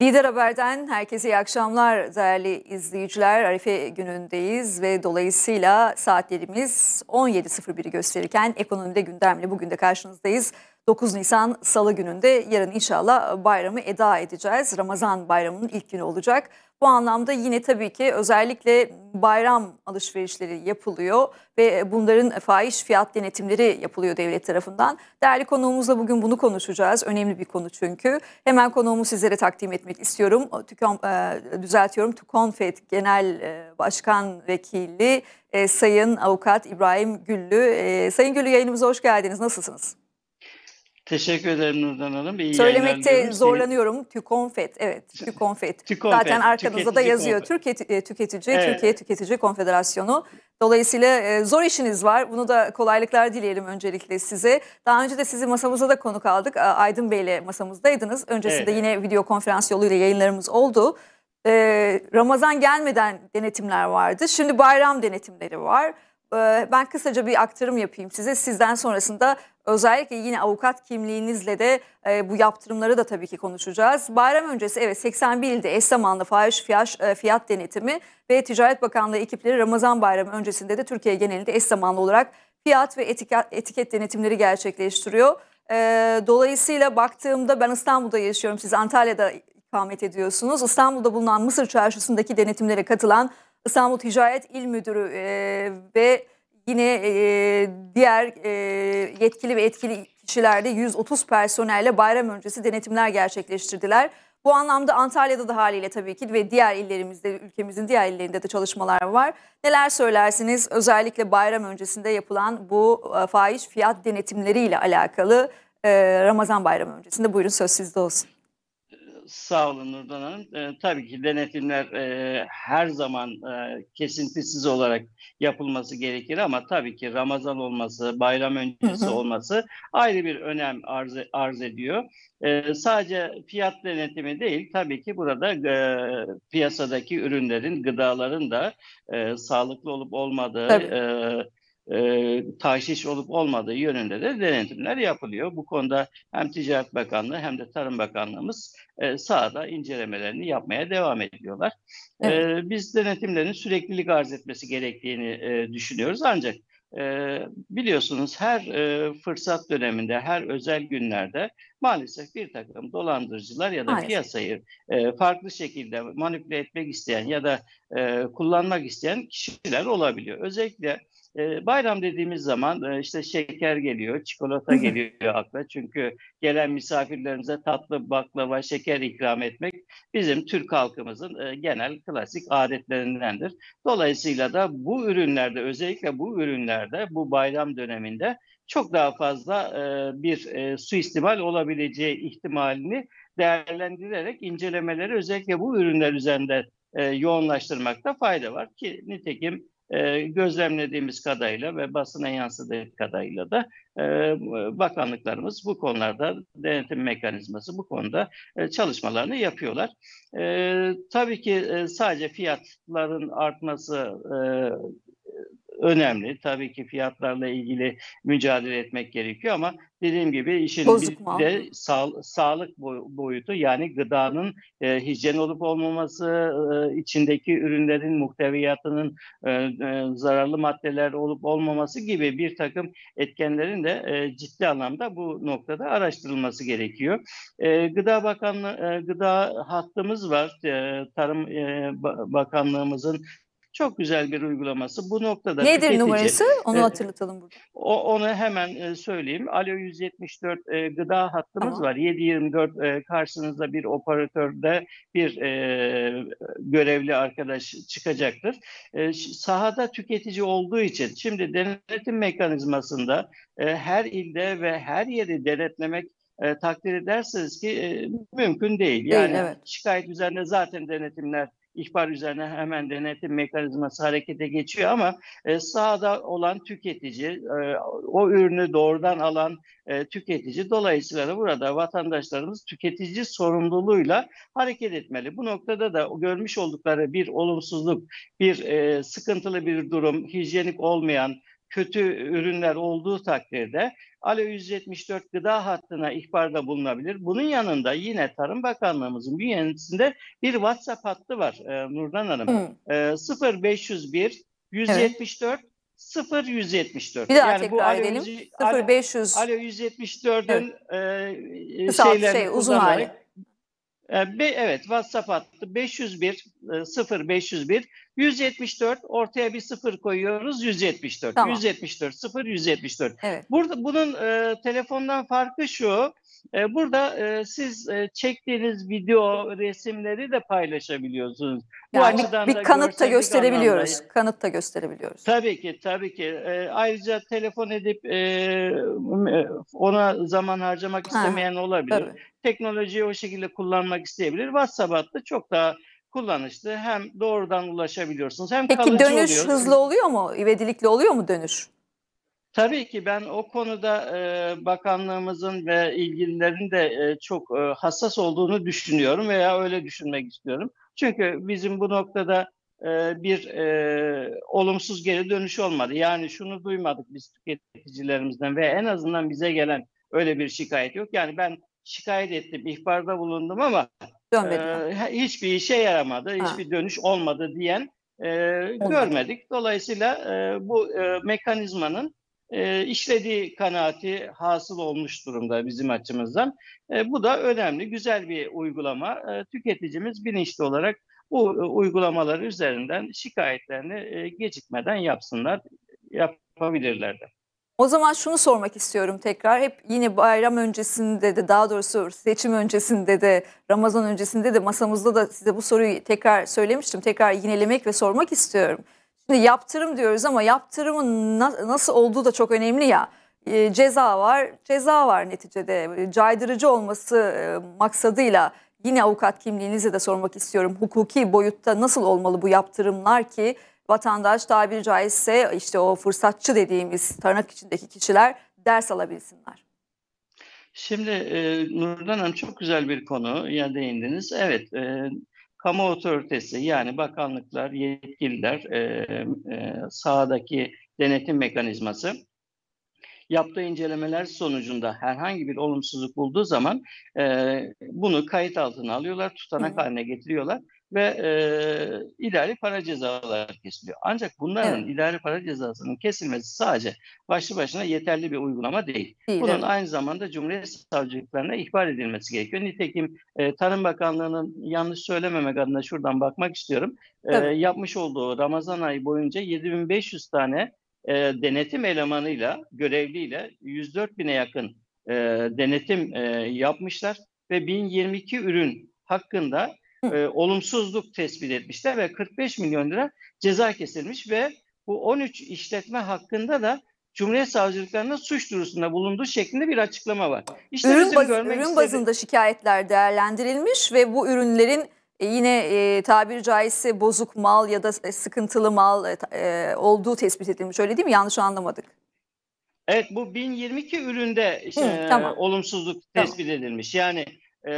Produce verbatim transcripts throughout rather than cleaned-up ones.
Lider Haber'den herkese iyi akşamlar değerli izleyiciler. Arife günündeyiz ve dolayısıyla saatlerimiz on yedi sıfır biri gösterirken ekonomide gündemle bugün de karşınızdayız. dokuz Nisan Salı gününde yarın inşallah bayramı eda edeceğiz. Ramazan bayramının ilk günü olacak. Bu anlamda yine tabii ki özellikle bayram alışverişleri yapılıyor ve bunların fahiş fiyat denetimleri yapılıyor devlet tarafından. Değerli konuğumuzla bugün bunu konuşacağız. Önemli bir konu çünkü. Hemen konuğumu sizlere takdim etmek istiyorum. Tükom, e, düzeltiyorum. TÜKONFED Genel e, Başkan Vekili e, Sayın Avukat İbrahim Güllü. E, Sayın Güllü, yayınımıza hoş geldiniz. Nasılsınız? Teşekkür ederim Nurdan Hanım. İyi Söylemekte zorlanıyorum. TÜKONFED, evet, TÜKONFED. TÜKONFED, Zaten arkanızda da yazıyor. Tüketici, Türkiye Tüketici, evet. Türkiye Tüketici Konfederasyonu. Dolayısıyla zor işiniz var. Bunu da kolaylıklar dileyelim öncelikle size. Daha önce de sizi masamıza da konuk aldık. Aydın Bey'le masamızdaydınız. Öncesinde Evet. yine video konferans yoluyla yayınlarımız oldu. Ee, Ramazan gelmeden denetimler vardı. Şimdi bayram denetimleri var. Ben kısaca bir aktarım yapayım size. Sizden sonrasında özellikle yine avukat kimliğinizle de e, bu yaptırımları da tabii ki konuşacağız. Bayram öncesi evet seksen bir ilde eş zamanlı fahiş fiyat, fiyat denetimi ve Ticaret Bakanlığı ekipleri Ramazan bayramı öncesinde de Türkiye genelinde eş zamanlı olarak fiyat ve etiket, etiket denetimleri gerçekleştiriyor. E, dolayısıyla baktığımda ben İstanbul'da yaşıyorum. Siz Antalya'da ikamet ediyorsunuz. İstanbul'da bulunan Mısır Çarşısı'ndaki denetimlere katılan İstanbul Ticaret İl Müdürü e, ve yine e, diğer e, yetkili ve etkili kişiler de yüz otuz personelle bayram öncesi denetimler gerçekleştirdiler. Bu anlamda Antalya'da da haliyle tabii ki ve diğer illerimizde, ülkemizin diğer illerinde de çalışmalar var. Neler söylersiniz özellikle bayram öncesinde yapılan bu e, fahiş fiyat denetimleriyle alakalı e, Ramazan bayramı öncesinde? Buyurun, söz sizde olsun. Sağ olun Nurdan Hanım. E, tabii ki denetimler e, her zaman e, kesintisiz olarak yapılması gerekir ama tabii ki Ramazan olması, bayram öncesi Hı hı. olması ayrı bir önem arz, arz ediyor. E, sadece fiyat denetimi değil, tabii ki burada e, piyasadaki ürünlerin, gıdaların da e, sağlıklı olup olmadığı, Tabii. e, e, tahşiş olup olmadığı yönünde de denetimler yapılıyor. Bu konuda hem Ticaret Bakanlığı hem de Tarım Bakanlığımız e, sahada incelemelerini yapmaya devam ediyorlar. Evet. E, biz denetimlerin süreklilik arz etmesi gerektiğini e, düşünüyoruz. Ancak e, biliyorsunuz her e, fırsat döneminde, her özel günlerde maalesef bir takım dolandırıcılar ya da Maalesef. piyasayı e, farklı şekilde manipüle etmek isteyen ya da e, kullanmak isteyen kişiler olabiliyor. Özellikle e, bayram dediğimiz zaman e, işte şeker geliyor, çikolata geliyor akla. Çünkü gelen misafirlerimize tatlı, baklava, şeker ikram etmek bizim Türk halkımızın e, genel klasik adetlerindendir. Dolayısıyla da bu ürünlerde, özellikle bu ürünlerde, bu bayram döneminde çok daha fazla e, bir e, suistimal olabileceği ihtimalini değerlendirerek incelemeleri özellikle bu ürünler üzerinde e, yoğunlaştırmakta fayda var ki nitekim e, gözlemlediğimiz kadarıyla ve basına yansıdığı kadarıyla da e, bakanlıklarımız bu konularda denetim mekanizması bu konuda e, çalışmalarını yapıyorlar. E, tabii ki e, sadece fiyatların artması e, önemli. Tabii ki fiyatlarla ilgili mücadele etmek gerekiyor ama dediğim gibi işin bir Bozuk mal. de sağ, sağlık boyutu, yani gıdanın e, hijyen olup olmaması, e, içindeki ürünlerin muhteviyatının e, e, zararlı maddeler olup olmaması gibi bir takım etkenlerin de e, ciddi anlamda bu noktada araştırılması gerekiyor. E, Gıda Bakanlığı, e, gıda hattımız var. E, Tarım e, Bakanlığımızın çok güzel bir uygulaması. Bu noktada Nedir tüketici, numarası? Onu e, hatırlatalım burada. o, onu hemen e, söyleyeyim. Alo yüz yetmiş dört e, gıda hattımız Tamam. var. yedi yirmi dört e, karşınızda bir operatörde bir e, görevli arkadaş çıkacaktır. E, sahada tüketici olduğu için şimdi denetim mekanizmasında e, her ilde ve her yeri denetlemek e, takdir ederseniz ki e, mümkün değil. Değil, Yani evet. şikayet üzerine zaten denetimler, ihbar üzerine hemen denetim mekanizması harekete geçiyor ama e, sahada olan tüketici, e, o ürünü doğrudan alan e, tüketici, dolayısıyla da burada vatandaşlarımız tüketici sorumluluğuyla hareket etmeli. Bu noktada da görmüş oldukları bir olumsuzluk, bir e, sıkıntılı bir durum, hijyenik olmayan, kötü ürünler olduğu takdirde Alo yüz yetmiş dört gıda hattına ihbarda bulunabilir. Bunun yanında yine Tarım Bakanlığımızın bünyesinde bir WhatsApp hattı var e, Nurdan Hanım. Hı. E, sıfır beş yüz bir yüz yetmiş dört sıfır yüz yetmiş dört. Bir daha Yani bu tekrar Alo, edelim. yüz, sıfır beş yüz. Alo yüz yetmiş dört'ün Evet. e, Kısaltı şeylerini şey uzun kullanarak hali. e, be- evet WhatsApp hattı beş yüz bir e, sıfır beş yüz bir yüz yetmiş dört, ortaya bir sıfır koyuyoruz, yüz yetmiş dört Tamam. yüz yetmiş dört sıfır yüz yetmiş dört. Evet. Burada bunun e, telefondan farkı şu. e, burada e, siz e, çektiğiniz video resimleri de paylaşabiliyorsunuz. Bu Yani bir, açıdan da bir kanıt da görsellik anlamda. gösterebiliyoruz. Kanıt da gösterebiliyoruz. Tabii ki, tabii ki. E, ayrıca telefon edip e, ona zaman harcamak Ha, istemeyen olabilir. tabii. Teknolojiyi o şekilde kullanmak isteyebilir. WhatsApp hattı çok daha kullanışlı. Hem doğrudan ulaşabiliyorsunuz, hem Peki kalıcı dönüş oluyor. hızlı oluyor mu? İvedilikli oluyor mu dönüş? Tabii ki ben o konuda e, bakanlığımızın ve ilgililerin de e, çok e, hassas olduğunu düşünüyorum veya öyle düşünmek istiyorum. Çünkü bizim bu noktada e, bir e, olumsuz geri dönüş olmadı. Yani şunu duymadık biz tüketicilerimizden ve en azından bize gelen öyle bir şikayet yok. Yani ben şikayet ettim, ihbarda bulundum ama e, Dönmediler. hiçbir işe yaramadı, Ha, hiçbir dönüş olmadı diyen e, olmadı. görmedik. Dolayısıyla e, bu e, mekanizmanın e, işlediği kanaati hasıl olmuş durumda bizim açımızdan. E, bu da önemli, güzel bir uygulama. E, tüketicimiz bilinçli olarak bu e, uygulamalar üzerinden şikayetlerini e, gecikmeden yapsınlar, yapabilirler de. O zaman şunu sormak istiyorum tekrar. Hep yine bayram öncesinde de, daha doğrusu seçim öncesinde de, Ramazan öncesinde de masamızda da size bu soruyu tekrar söylemiştim. Tekrar yinelemek ve sormak istiyorum. Şimdi yaptırım diyoruz ama yaptırımın na- nasıl olduğu da çok önemli ya. E, ceza var, ceza var neticede. E, Caydırıcı olması e, maksadıyla yine avukat kimliğinizi de sormak istiyorum. Hukuki boyutta nasıl olmalı bu yaptırımlar ki vatandaş, tabiri caizse işte o fırsatçı dediğimiz tırnak içindeki kişiler ders alabilsinler? Şimdi e, Nurdan Hanım, çok güzel bir konuya değindiniz. Evet, e, kamu otoritesi yani bakanlıklar, yetkililer, e, e, sahadaki denetim mekanizması yaptığı incelemeler sonucunda herhangi bir olumsuzluk bulduğu zaman e, bunu kayıt altına alıyorlar, Hı tutanak hı. haline getiriyorlar ve e, idari para cezaları kesiliyor. Ancak bunların Evet, idari para cezasının kesilmesi sadece başlı başına yeterli bir uygulama değil. değil, Bunun evet. aynı zamanda Cumhuriyet Savcılıklarına ihbar edilmesi gerekiyor. Nitekim e, Tarım Bakanlığı'nın, yanlış söylememek adına şuradan bakmak istiyorum, e, Tabii. yapmış olduğu Ramazan ayı boyunca yedi bin beş yüz tane e, denetim elemanıyla, görevliyle yüz dört bine yakın e, denetim e, yapmışlar ve bin yirmi iki ürün hakkında Hı. e, olumsuzluk tespit etmişler ve kırk beş milyon lira ceza kesilmiş ve bu on üç işletme hakkında da Cumhuriyet Savcılıklarına suç duyurusunda bulunduğu şeklinde bir açıklama var. İşte Ürün, bizim baz, görmek ürün istedi. bazında şikayetler değerlendirilmiş ve bu ürünlerin e, yine e, tabiri caizse bozuk mal ya da e, sıkıntılı mal e, ta- e, olduğu tespit edilmiş. Öyle değil mi? Yanlış anlamadık. Evet, bu bin yirmi iki üründe işte, Hı, e, tamam. olumsuzluk Tamam. tespit edilmiş. Yani e,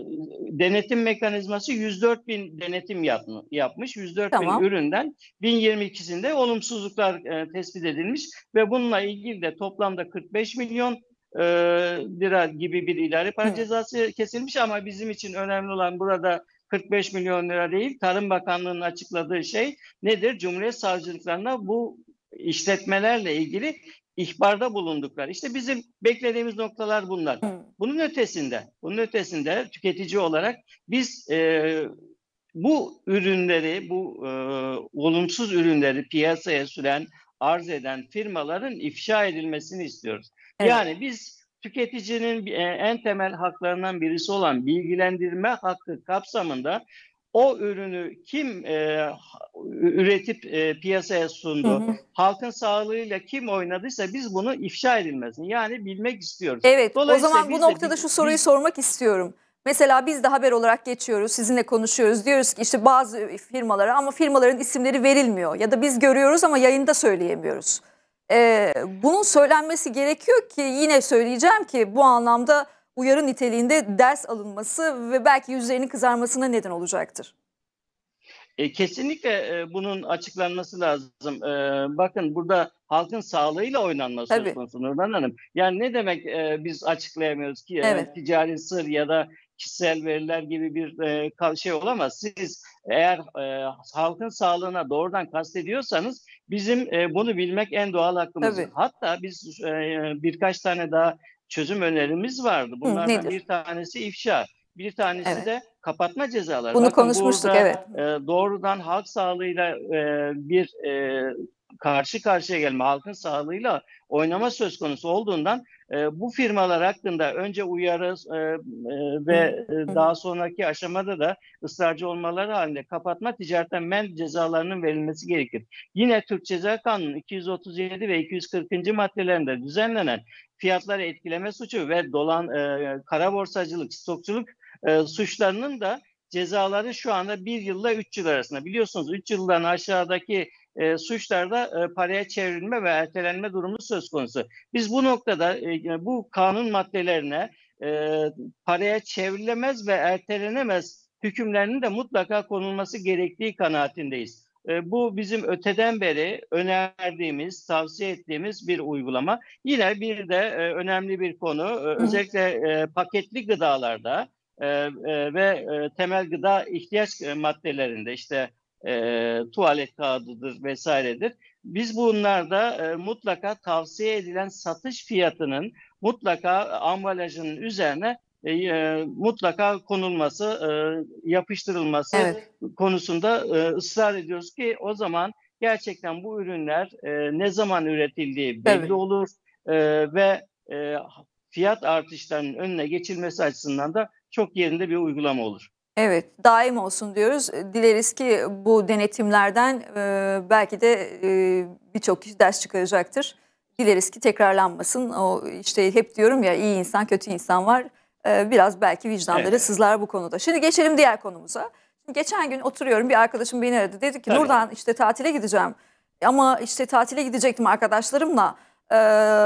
denetim mekanizması yüz dört bin denetim yap, yapmış. yüz dört bin Tamam. üründen bin yirmi ikisinde olumsuzluklar e, tespit edilmiş ve bununla ilgili de toplamda kırk beş milyon e, lira gibi bir idari para Hı. cezası kesilmiş ama bizim için önemli olan burada kırk beş milyon lira değil, Tarım Bakanlığı'nın açıkladığı şey nedir? Cumhuriyet Savcılıklarına bu işletmelerle ilgili ihbarda bulundukları. İşte bizim beklediğimiz noktalar bunlar. Hı. Bunun ötesinde, bunun ötesinde tüketici olarak biz e, bu ürünleri, bu e, olumsuz ürünleri piyasaya süren, arz eden firmaların ifşa edilmesini istiyoruz. Evet. Yani biz tüketicinin e, en temel haklarından birisi olan bilgilendirme hakkı kapsamında o ürünü kim e, üretip e, piyasaya Hı sundu, hı. halkın sağlığıyla kim oynadıysa biz bunu ifşa edilmesini, yani bilmek istiyoruz. Evet, o Dolayısıyla zaman bu biz de noktada şu biz, soruyu biz sormak istiyorum. Mesela biz de haber olarak geçiyoruz, sizinle konuşuyoruz. Diyoruz ki işte bazı firmalara ama firmaların isimleri verilmiyor. Ya da biz görüyoruz ama yayında söyleyemiyoruz. Ee, bunun söylenmesi gerekiyor ki yine söyleyeceğim ki bu anlamda uyarı niteliğinde ders alınması ve belki yüzlerinin kızarmasına neden olacaktır. E, kesinlikle e, bunun açıklanması lazım. E, bakın burada halkın sağlığıyla oynanma söz Tabii. konusu Nurhan Hanım. Yani ne demek e, biz açıklayamıyoruz ki e, Evet. ticari sır ya da kişisel veriler gibi bir e, ka- şey olamaz. Siz eğer e, halkın sağlığına doğrudan kastediyorsanız bizim e, bunu bilmek en doğal hakkımız. Tabii. Hatta biz e, birkaç tane daha çözüm önerimiz vardı. Hı, Bunlardan nedir? bir tanesi ifşa. Bir tanesi Evet. de kapatma cezaları. Bunu Bakın konuşmuştuk, burada evet. e, doğrudan halk sağlığıyla e, bir e, karşı karşıya gelme, halkın sağlığıyla oynama söz konusu olduğundan e, bu firmalar hakkında önce uyarı e, e, ve Hı, e, hı, hı. daha sonraki aşamada da ısrarcı olmaları halinde kapatma, ticaretten men cezalarının verilmesi gerekir. Yine Türk Ceza Kanunu iki yüz otuz yedi ve iki yüz kırkıncı maddelerinde düzenlenen fiyatları etkileme suçu ve dolan e, kara borsacılık, stokçuluk e, suçlarının da cezaları şu anda bir yılla üç yıl arasında. Biliyorsunuz üç yıldan aşağıdaki e, suçlarda e, paraya çevrilme ve ertelenme durumu söz konusu. Biz bu noktada e, bu kanun maddelerine e, paraya çevrilemez ve ertelenemez hükümlerinin de mutlaka konulması gerektiği kanaatindeyiz. E, bu bizim öteden beri önerdiğimiz, tavsiye ettiğimiz bir uygulama. Yine bir de e, önemli bir konu, e, Hı. özellikle e, paketli gıdalarda e, e, ve e, temel gıda ihtiyaç e, maddelerinde işte e, tuvalet kağıdıdır vesairedir. Biz bunlarda e, mutlaka tavsiye edilen satış fiyatının mutlaka ambalajının üzerine e, e, mutlaka konulması, e, yapıştırılması Evet. konusunda e, ısrar ediyoruz ki o zaman gerçekten bu ürünler e, ne zaman üretildiği belli Tabii. olur e, ve e, fiyat artışlarının önüne geçilmesi açısından da çok yerinde bir uygulama olur. Evet, daim olsun diyoruz. E, Dileriz ki bu denetimlerden e, belki de e, birçok kişi ders çıkaracaktır. Dileriz ki tekrarlanmasın. O işte hep diyorum ya, iyi insan, kötü insan var. E, biraz belki vicdanları Evet, sızlar bu konuda. Şimdi geçelim diğer konumuza. Şimdi geçen gün oturuyorum, bir arkadaşım beni aradı. Dedi ki tabii. Nurdan, işte tatile gideceğim. Ama işte tatile gidecektim arkadaşlarımla. E,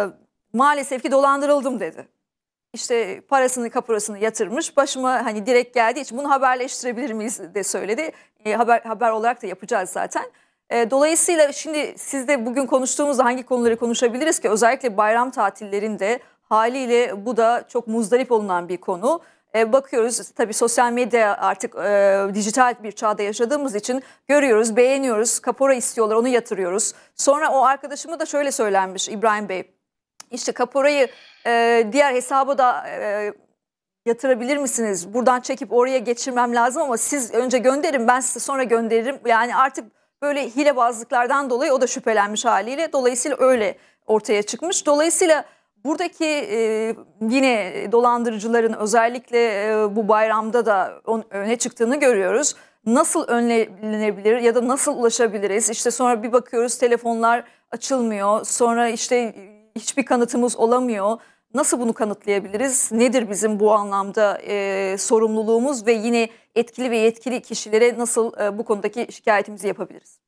maalesef ki dolandırıldım dedi. İşte parasını kapurasını yatırmış. Başıma hani direkt geldiği için bunu haberleştirebilir miyiz de söyledi. E, haber haber olarak da yapacağız zaten. E, dolayısıyla şimdi siz de bugün konuştuğumuzda hangi konuları konuşabiliriz ki? Özellikle bayram tatillerinde haliyle bu da çok muzdarip olunan bir konu. E, bakıyoruz tabii, sosyal medya artık e, dijital bir çağda yaşadığımız için görüyoruz, beğeniyoruz, kapora istiyorlar, onu yatırıyoruz. Sonra o arkadaşıma da şöyle söylenmiş İbrahim Bey. İşte kaporayı e, diğer hesaba da e, yatırabilir misiniz? Buradan çekip oraya geçirmem lazım ama siz önce gönderin, ben size sonra gönderirim. Yani artık böyle hilebazlıklardan dolayı o da şüphelenmiş haliyle. Dolayısıyla öyle ortaya çıkmış. Dolayısıyla buradaki e, yine dolandırıcıların özellikle e, bu bayramda da on, öne çıktığını görüyoruz. Nasıl önlenebilir ya da nasıl ulaşabiliriz? İşte sonra bir bakıyoruz telefonlar açılmıyor. Sonra işte hiçbir kanıtımız olamıyor. Nasıl bunu kanıtlayabiliriz? Nedir bizim bu anlamda e, sorumluluğumuz ve yine etkili ve yetkili kişilere nasıl e, bu konudaki şikayetimizi yapabiliriz?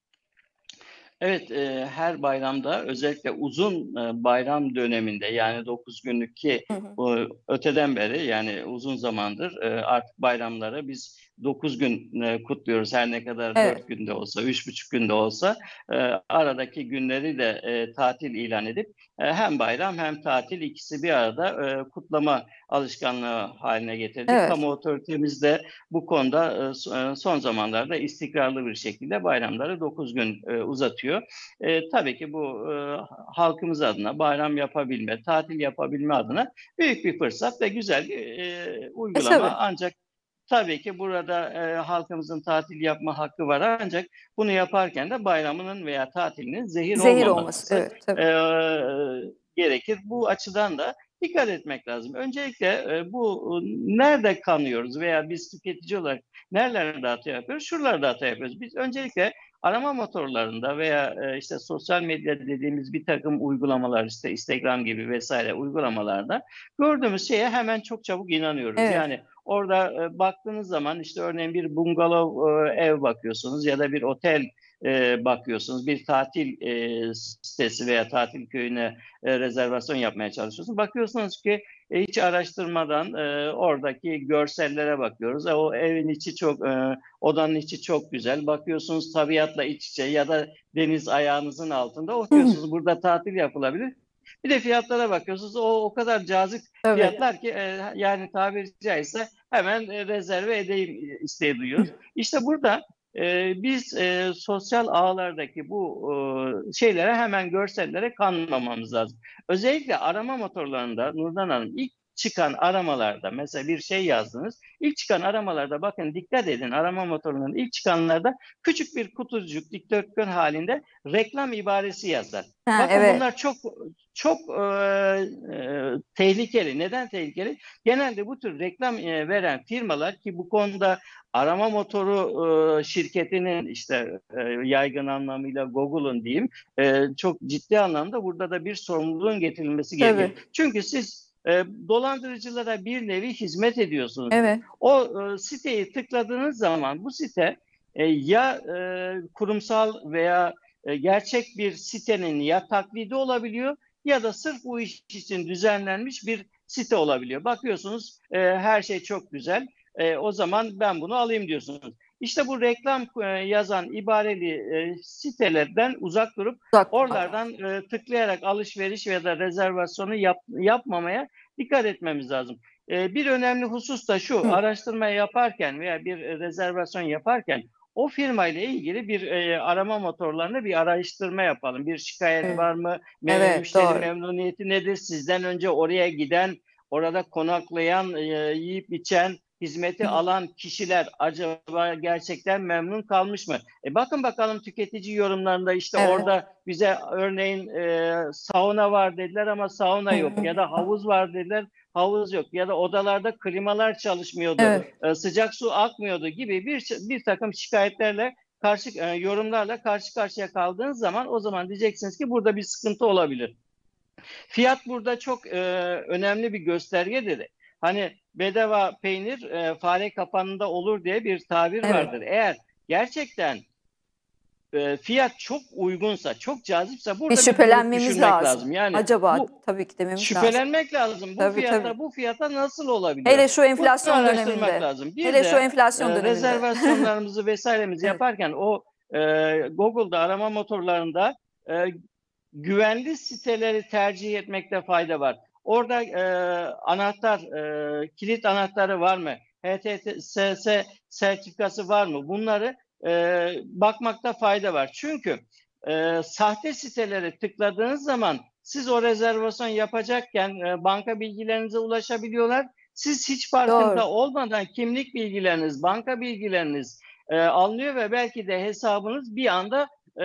Evet, e, her bayramda özellikle uzun e, bayram döneminde yani dokuz günlük ki Hı hı. o, öteden beri yani uzun zamandır e, artık bayramları biz dokuz gün e, kutluyoruz. Her ne kadar Evet, dört günde olsa, üç buçuk günde olsa e, aradaki günleri de e, tatil ilan edip e, hem bayram hem tatil ikisi bir arada e, kutlama alışkanlığı haline getirdik. evet. Kamu otoritemiz de bu konuda e, son zamanlarda istikrarlı bir şekilde bayramları dokuz gün e, uzatıyor. E, tabii ki bu e, halkımız adına bayram yapabilme, tatil yapabilme adına büyük bir fırsat ve güzel bir e, E tabii. uygulama. Ancak tabii ki burada e, halkımızın tatil yapma hakkı var. Ancak bunu yaparken de bayramının veya tatilinin zehir Zehir olması. olmaması Evet, tabii. e, gerekir. Bu açıdan da dikkat etmek lazım. Öncelikle e, bu nerede kanıyoruz veya biz tüketici olarak nerelerde hata yapıyoruz? Şuralarda hata yapıyoruz. Biz öncelikle arama motorlarında veya e, işte sosyal medya dediğimiz bir takım uygulamalar, işte Instagram gibi vesaire uygulamalarda gördüğümüz şeye hemen çok çabuk inanıyoruz. Evet. Yani orada e, baktığınız zaman işte örneğin bir bungalov e, ev bakıyorsunuz ya da bir otel e, bakıyorsunuz. Bir tatil e, sitesi veya tatil köyüne e, rezervasyon yapmaya çalışıyorsunuz. Bakıyorsunuz ki e, hiç araştırmadan e, oradaki görsellere bakıyoruz. E, o evin içi çok, e, odanın içi çok güzel. Bakıyorsunuz tabiatla iç içe ya da deniz ayağınızın altında. O Hı hı. diyorsunuz burada tatil yapılabilir. Bir de fiyatlara bakıyorsunuz. O o kadar cazip Tabii. fiyatlar ki e, yani tabiri caizse hemen e, rezerve edeyim e, isteği duyuyoruz. İşte burada e, biz e, sosyal ağlardaki bu e, şeylere hemen görsellere kanmamamız lazım. Özellikle arama motorlarında Nurdan Hanım ilk çıkan aramalarda mesela bir şey yazdınız. İlk çıkan aramalarda bakın dikkat edin arama motorlarının ilk çıkanlarda küçük bir kutucuk dikdörtgen halinde reklam ibaresi yazar. Ha, Bakın evet. bunlar çok çok e, e, tehlikeli. Neden tehlikeli? Genelde bu tür reklam e, veren firmalar ki bu konuda arama motoru e, şirketinin işte e, yaygın anlamıyla Google'un diyeyim e, çok ciddi anlamda burada da bir sorumluluğun getirilmesi gerekir. Tabii. Çünkü siz e, dolandırıcılara bir nevi hizmet ediyorsunuz. Evet. O e, siteyi tıkladığınız zaman bu site e, ya e, kurumsal veya e, gerçek bir sitenin ya taklidi olabiliyor ya da sırf bu iş için düzenlenmiş bir site olabiliyor. Bakıyorsunuz e, her şey çok güzel. E, o zaman ben bunu alayım diyorsunuz. İşte bu reklam e, yazan ibareli e, sitelerden uzak durup Uzak. oralardan e, tıklayarak alışveriş ya da rezervasyonu yap, yapmamaya dikkat etmemiz lazım. E, bir önemli husus da şu, Hı. araştırma yaparken veya bir rezervasyon yaparken o firma ile ilgili bir e, arama motorlarını bir araştırma yapalım. Bir şikayet Evet. var mı? Me Evet, müşteri doğru. memnuniyeti nedir? Sizden önce oraya giden, orada konaklayan, e, yiyip içen, hizmeti Hı. alan kişiler acaba gerçekten memnun kalmış mı? E bakın bakalım tüketici yorumlarında işte Evet. orada bize örneğin e, sauna var dediler ama sauna yok ya da havuz var dediler. Havuz yok ya da odalarda klimalar çalışmıyordu, Evet. e, sıcak su akmıyordu gibi bir bir takım şikayetlerle karşı e, yorumlarla karşı karşıya kaldığınız zaman o zaman diyeceksiniz ki burada bir sıkıntı olabilir. Fiyat burada çok e, önemli bir göstergedir. Hani bedava peynir e, fare kapanında olur diye bir tabir Evet. vardır. Eğer gerçekten e, fiyat çok uygunsa, çok cazipse Bir burada bir durup şüphelenmemiz düşünmek lazım. lazım. Yani Acaba bu tabii ki dememiz lazım. şüphelenmek lazım. Bu Tabii tabii. fiyata bu fiyata nasıl olabiliyor? Hele şu Bunu enflasyon araştırmak döneminde. lazım. Bir Hele şu de enflasyon e, döneminde. rezervasyonlarımızı vesairemizi Evet. yaparken o e, Google'da arama motorlarında e, güvenli siteleri tercih etmekte fayda var. Orada e, anahtar, e, kilit anahtarı var mı? H T S S sertifikası var mı? Bunları e, bakmakta fayda var. Çünkü e, sahte sitelere tıkladığınız zaman siz o rezervasyon yapacakken e, banka bilgilerinize ulaşabiliyorlar. Siz hiç Doğru. farkında olmadan kimlik bilgileriniz, banka bilgileriniz e, alınıyor ve belki de hesabınız bir anda e,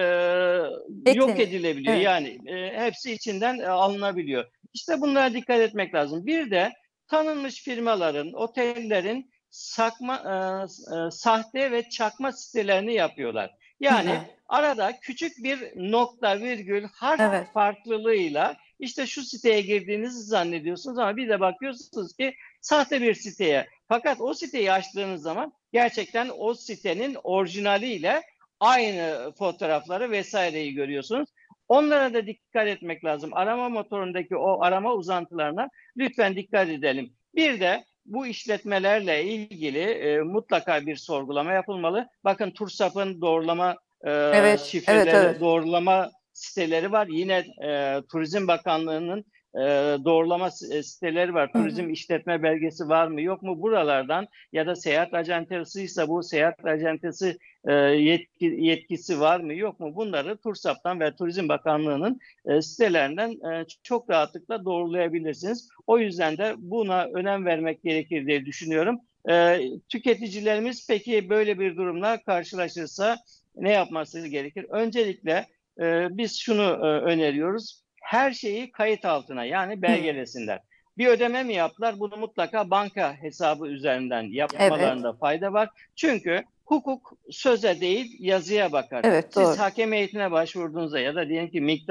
yok Ekleniyor. edilebiliyor. Evet. Yani e, hepsi içinden e, alınabiliyor. İşte bunlara dikkat etmek lazım. Bir de tanınmış firmaların, otellerin sakma, e, e, sahte ve çakma sitelerini yapıyorlar. Yani Hı. arada küçük bir nokta, virgül, harf Evet. farklılığıyla işte şu siteye girdiğinizi zannediyorsunuz ama bir de bakıyorsunuz ki sahte bir siteye. Fakat o siteyi açtığınız zaman gerçekten o sitenin orijinaliyle aynı fotoğrafları vesaireyi görüyorsunuz. Onlara da dikkat etmek lazım. Arama motorundaki o arama uzantılarına lütfen dikkat edelim. Bir de bu işletmelerle ilgili e, mutlaka bir sorgulama yapılmalı. Bakın TURSAP'ın doğrulama e, Evet. Evet, evet. şifreleri, doğrulama siteleri var. Yine e, Turizm Bakanlığı'nın e, doğrulama siteleri var. Hı hı. Turizm işletme belgesi var mı yok mu? Buralardan ya da seyahat acentesiyse bu seyahat acentesi e, yetki, yetkisi var mı yok mu? Bunları TURSAP'tan ve Turizm Bakanlığı'nın e, sitelerinden e, çok rahatlıkla doğrulayabilirsiniz. O yüzden de buna önem vermek gerekir diye düşünüyorum. E, tüketicilerimiz peki böyle bir durumla karşılaşırsa ne yapması gerekir? Öncelikle e, biz şunu e, öneriyoruz. Her şeyi kayıt altına yani belgelesinler. Bir ödeme mi yaptılar? Bunu mutlaka banka hesabı üzerinden yapmalarında Evet. fayda var. Çünkü hukuk söze değil yazıya bakar. Evet, Siz doğru. hakem heyetine başvurduğunuzda ya da diyelim ki miktar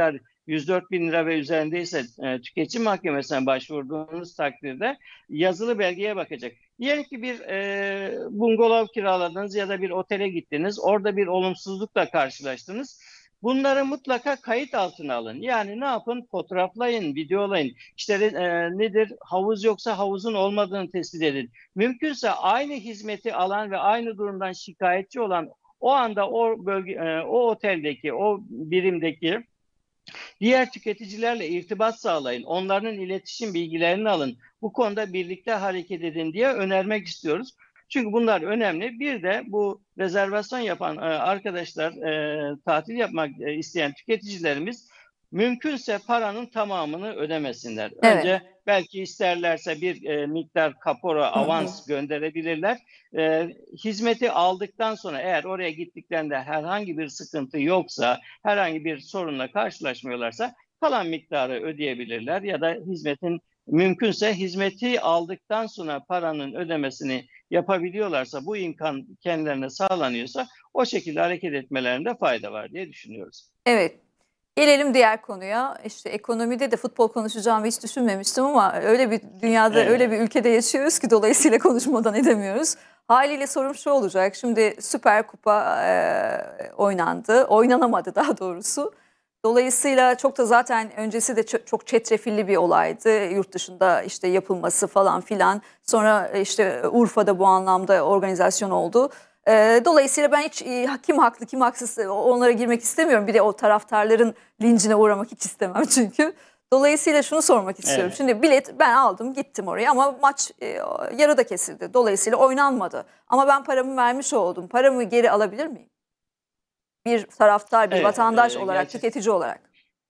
yüz dört bin lira ve üzerindeyse e, tüketici mahkemesine başvurduğunuz takdirde yazılı belgeye bakacak. Diyelim ki bir e, bungalov kiraladınız ya da bir otele gittiniz. Orada bir olumsuzlukla karşılaştınız. Bunları mutlaka kayıt altına alın. Yani ne yapın? Fotoğraflayın, videolayın. İşte e, nedir? Havuz yoksa havuzun olmadığını tespit edin. Mümkünse aynı hizmeti alan ve aynı durumdan şikayetçi olan o anda o bölge, e, o oteldeki, o birimdeki diğer tüketicilerle irtibat sağlayın. Onların iletişim bilgilerini alın. Bu konuda birlikte hareket edin diye önermek istiyoruz. Çünkü bunlar önemli. Bir de bu rezervasyon yapan e, arkadaşlar, e, tatil yapmak e, isteyen tüketicilerimiz mümkünse paranın tamamını ödemesinler. Evet. Önce belki isterlerse bir e, miktar kapora, Hı hı. avans gönderebilirler. E, hizmeti aldıktan sonra eğer oraya gittiklerinde herhangi bir sıkıntı yoksa, herhangi bir sorunla karşılaşmıyorlarsa kalan miktarı ödeyebilirler ya da hizmetin mümkünse hizmeti aldıktan sonra paranın ödemesini yapabiliyorlarsa, bu imkan kendilerine sağlanıyorsa o şekilde hareket etmelerinde fayda var diye düşünüyoruz. Evet. Gelelim diğer konuya. İşte ekonomide de futbol konuşacağımı hiç düşünmemiştim ama öyle bir dünyada, Evet. öyle bir ülkede yaşıyoruz ki dolayısıyla konuşmadan edemiyoruz. Haliyle sorum şu olacak. Şimdi Süper Kupa e, oynandı. Oynanamadı daha doğrusu. Dolayısıyla çok da zaten öncesi de çok, çok çetrefilli bir olaydı. Yurt dışında işte yapılması falan filan. Sonra işte Urfa'da bu anlamda organizasyon oldu. Ee, dolayısıyla ben hiç e, kim haklı kim haksız e, onlara girmek istemiyorum. Bir de o taraftarların lincine uğramak hiç istemem çünkü. Dolayısıyla şunu sormak istiyorum. Evet. Şimdi bilet ben aldım gittim oraya ama maç e, yarıda kesildi. Dolayısıyla oynanmadı. Ama ben paramı vermiş oldum. Paramı geri alabilir miyim? Bir taraftar, bir Evet, vatandaş e, olarak, gerçek. tüketici olarak.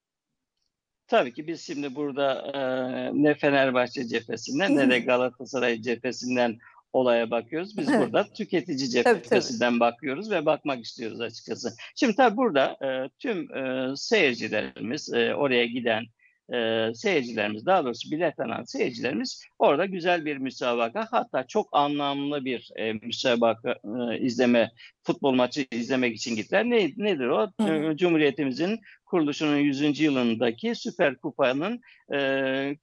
Tabii ki biz şimdi burada e, ne Fenerbahçe cephesinden ne de Galatasaray cephesinden olaya bakıyoruz. Biz Evet, burada tüketici tabii tabii. cephesinden bakıyoruz ve bakmak istiyoruz açıkçası. Şimdi tabii burada e, tüm e, seyircilerimiz, e, oraya giden e, seyircilerimiz, daha doğrusu bilet alan seyircilerimiz orada güzel bir müsabaka, hatta çok anlamlı bir e, müsabaka e, izleme, futbol maçı izlemek için gittiler. Ne, nedir o? Hı hı. E, Cumhuriyetimizin kuruluşunun yüzüncü yılındaki Süper Kupa'nın e,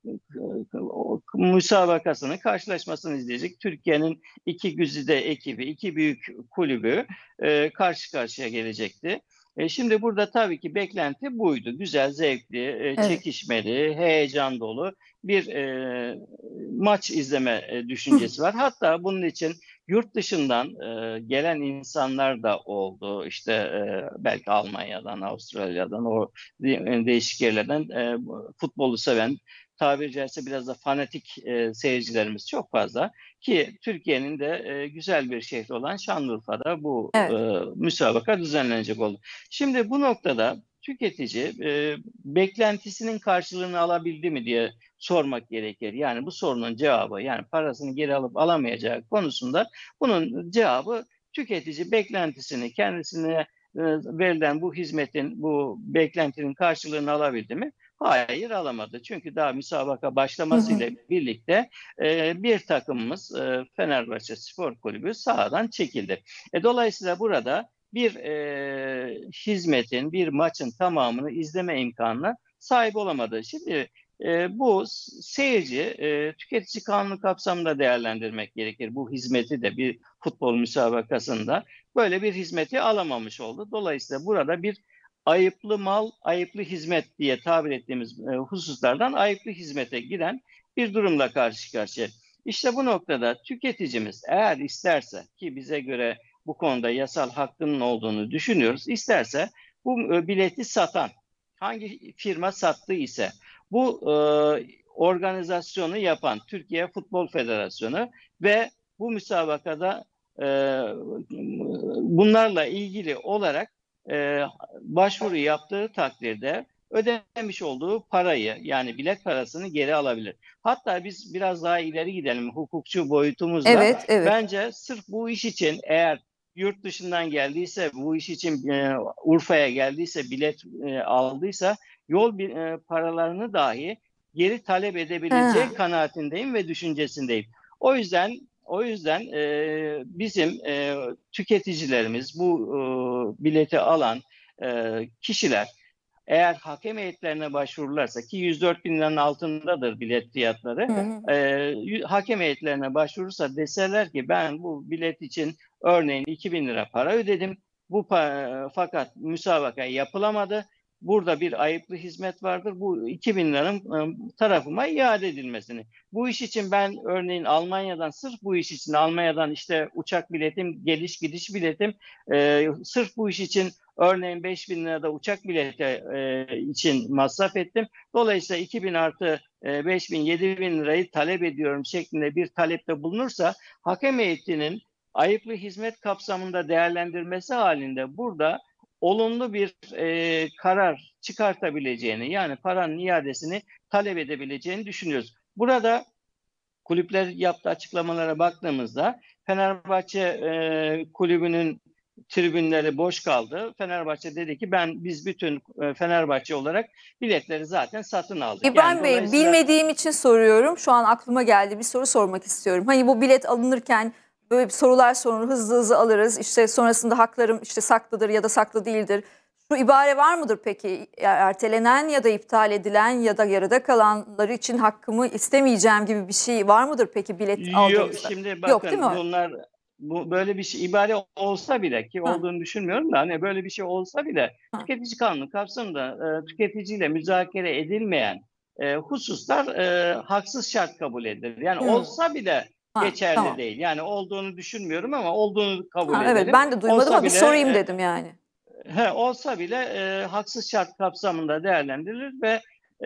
müsabakasını, karşılaşmasını izleyecek. Türkiye'nin iki güzide ekibi, iki büyük kulübü e, karşı karşıya gelecekti. E, şimdi burada tabii ki beklenti buydu. Güzel, zevkli, e, Evet. çekişmeli, heyecan dolu bir e, maç izleme e, düşüncesi var. Hatta bunun için yurt dışından e, gelen insanlar da oldu. İşte e, belki Almanya'dan, Avustralya'dan, o de- değişik yerlerden e, futbolu seven, tabiri caizse biraz da fanatik e, seyircilerimiz çok fazla. Ki Türkiye'nin de e, güzel bir şehri olan Şanlıurfa'da bu e, Evet. müsabaka düzenlenecek oldu. Şimdi bu noktada tüketici e, beklentisinin karşılığını alabildi mi diye sormak gerekir. Yani bu sorunun cevabı, yani parasını geri alıp alamayacağı konusunda bunun cevabı, tüketici beklentisini, kendisine e, verilen bu hizmetin, bu beklentinin karşılığını alabildi mi? Hayır, alamadı. Çünkü daha müsabaka Hı hı. başlamasıyla birlikte e, bir takımımız, e, Fenerbahçe Spor Kulübü sahadan çekildi. E, dolayısıyla burada bir e, hizmetin, bir maçın tamamını izleme imkanına sahip olamadı. Şimdi e, bu seyirci, e, tüketici kanunu kapsamında değerlendirmek gerekir. Bu hizmeti de bir futbol müsabakasında böyle bir hizmeti alamamış oldu. Dolayısıyla burada bir ayıplı mal, ayıplı hizmet diye tabir ettiğimiz e, hususlardan ayıplı hizmete giren bir durumla karşı karşıya. İşte bu noktada tüketicimiz eğer isterse, ki bize göre bu konuda yasal hakkının olduğunu düşünüyoruz, isterse bu e, bileti satan hangi firma sattığı ise bu e, organizasyonu yapan Türkiye Futbol Federasyonu ve bu müsabakada e, bunlarla ilgili olarak e, başvuru yaptığı takdirde ödemiş olduğu parayı, yani bilet parasını geri alabilir. Hatta biz biraz daha ileri gidelim hukukçu boyutumuzla. Evet, evet. Bence sırf bu iş için, eğer yurt dışından geldiyse, bu iş için e, Urfa'ya geldiyse, bilet e, aldıysa yol e, paralarını dahi geri talep edebileceği Ha. kanaatindeyim ve düşüncesindeyim. O yüzden o yüzden e, bizim e, tüketicilerimiz, bu e, bileti alan e, kişiler eğer hakem heyetlerine başvururlarsa, ki yüz dört bin liranın altındadır bilet fiyatları, Hı hı. e, hakem heyetlerine başvurursa deseler ki ben bu bilet için örneğin iki bin lira para ödedim. Bu fakat müsabaka yapılamadı. Burada bir ayıplı hizmet vardır. Bu iki bin liranın e, tarafıma iade edilmesini. Bu iş için ben örneğin Almanya'dan, sırf bu iş için Almanya'dan işte uçak biletim, geliş gidiş biletim, e, sırf bu iş için örneğin beş bin lirada uçak bileti e, için masraf ettim. Dolayısıyla iki bin artı e, beş bin, yedi bin lirayı talep ediyorum şeklinde bir talepte bulunursa, hakem heyetinin ayıplı hizmet kapsamında değerlendirmesi halinde burada olumlu bir e, karar çıkartabileceğini, yani paranın iadesini talep edebileceğini düşünüyoruz. Burada kulüpler yaptığı açıklamalara baktığımızda Fenerbahçe e, kulübünün tribünleri boş kaldı. Fenerbahçe dedi ki ben biz bütün e, Fenerbahçe olarak biletleri zaten satın aldık. Yani İbrahim Bey, dolayısıyla bilmediğim için soruyorum. Şu an aklıma geldi, bir soru sormak istiyorum. Hani bu bilet alınırken böyle bir sorular sorulur, hızlı hızlı alırız. İşte sonrasında haklarım işte saklıdır ya da saklı değildir. Şu ibare var mıdır peki? Ya ertelenen ya da iptal edilen ya da yarıda kalanları için hakkımı istemeyeceğim gibi bir şey var mıdır peki bilet yok, aldığımızda? şimdi Yok değil bakın mi? bunlar, bu böyle bir şey ibare olsa bile, ki Ha, olduğunu düşünmüyorum da, hani böyle bir şey olsa bile ha. tüketici kanunu kapsamında e, tüketiciyle müzakere edilmeyen e, hususlar e, haksız şart kabul edilir. Yani Hmm, olsa bile ha, geçerli tamam. değil. Yani olduğunu düşünmüyorum ama olduğunu kabul Ha, evet, edelim. ben de duymadım Olsa ama bir bile sorayım e, dedim yani. he, olsa bile e, haksız şart kapsamında değerlendirilir ve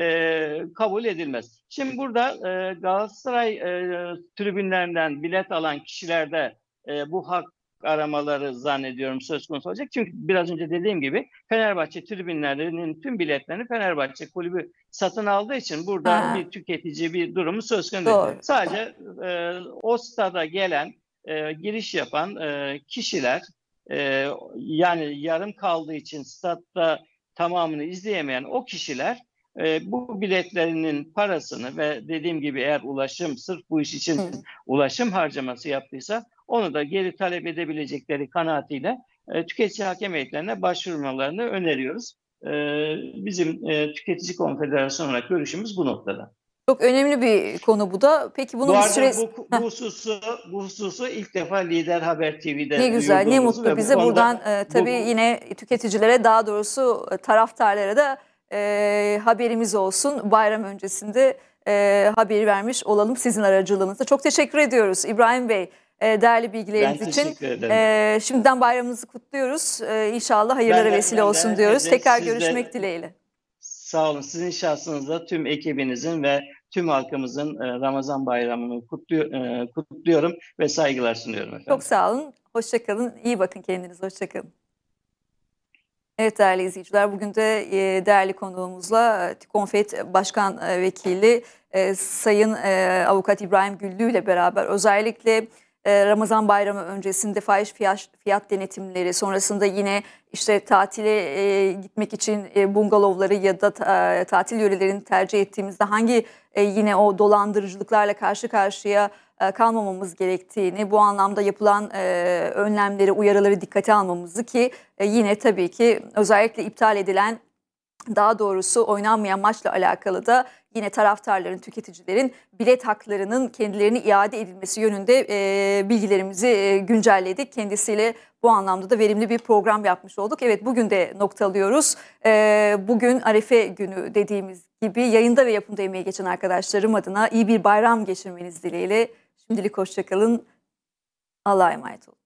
e, kabul edilmez. Şimdi burada e, Galatasaray e, tribünlerinden bilet alan kişilerde e, bu hak aramaları zannediyorum söz konusu olacak. Çünkü biraz önce dediğim gibi Fenerbahçe tribünlerinin tüm biletlerini Fenerbahçe kulübü satın aldığı için burada Ha, bir tüketici bir durumu söz konusu değil. doğru. Sadece e, o stada gelen, e, giriş yapan e, kişiler, e, yani yarım kaldığı için statta tamamını izleyemeyen o kişiler e, bu biletlerinin parasını ve dediğim gibi eğer ulaşım, sırf bu iş için Hı. ulaşım harcaması yaptıysa onu da geri talep edebilecekleri kanaatiyle e, tüketici hakem heyetlerine başvurmalarını öneriyoruz. E, bizim e, Tüketici Konfederasyonu olarak görüşümüz bu noktada. Çok önemli bir konu bu da. Peki Bu bunun bir arada süresi... bu, bu hususu bu hususu ilk defa Lider Haber T Ne V'de güzel, ne duyurduğumuzu mutlu ve bu bize. konuda Buradan e, bu, tabii yine tüketicilere, daha doğrusu e, taraftarlara da e, haberimiz olsun. Bayram öncesinde e, haberi vermiş olalım sizin aracılığınızla. Çok teşekkür ediyoruz İbrahim Bey, e, değerli ben bilgileriniz için. teşekkür ederim. E, şimdiden bayramınızı kutluyoruz. E, İnşallah hayırlara Ben de vesile ben olsun de diyoruz. Ece, Tekrar siz görüşmek de dileğiyle. sağ olun. Sizin şahsınızda tüm ekibinizin ve tüm halkımızın e, Ramazan bayramını kutluyor, e, kutluyorum ve saygılar sunuyorum Çok efendim. sağ olun. Hoşça kalın. İyi bakın kendinize. Hoşça kalın. Evet değerli izleyiciler, bugün de e, değerli konuğumuzla e, TÜKONFED Başkan e, Vekili e, Sayın e, Avukat İbrahim Güllü ile beraber özellikle e, Ramazan Bayramı öncesinde fahiş fiyat, fiyat denetimleri, sonrasında yine işte tatile e, gitmek için e, bungalovları ya da ta, tatil yörelerini tercih ettiğimizde hangi e, yine o dolandırıcılıklarla karşı karşıya e, kalmamamız gerektiğini, bu anlamda yapılan e, önlemleri, uyarıları dikkate almamızı, ki e, yine tabii ki özellikle iptal edilen, daha doğrusu oynanmayan maçla alakalı da yine taraftarların, tüketicilerin bilet haklarının kendilerine iade edilmesi yönünde e, bilgilerimizi e, güncelledik. Kendisiyle bu anlamda da verimli bir program yapmış olduk. Evet, bugün de noktalıyoruz. E, bugün Arefe günü dediğimiz gibi yayında ve yapımda emeği geçen arkadaşlarım adına iyi bir bayram geçirmeniz dileğiyle. Şimdilik hoşça kalın. Allah'a emanet olun.